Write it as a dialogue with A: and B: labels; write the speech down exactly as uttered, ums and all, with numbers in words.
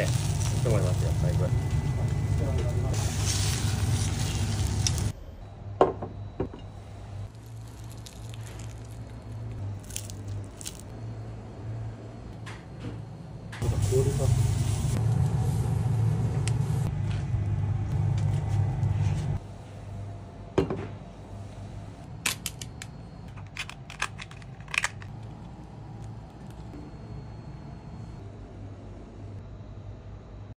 A: いいと思いますよ、だいぶ。氷が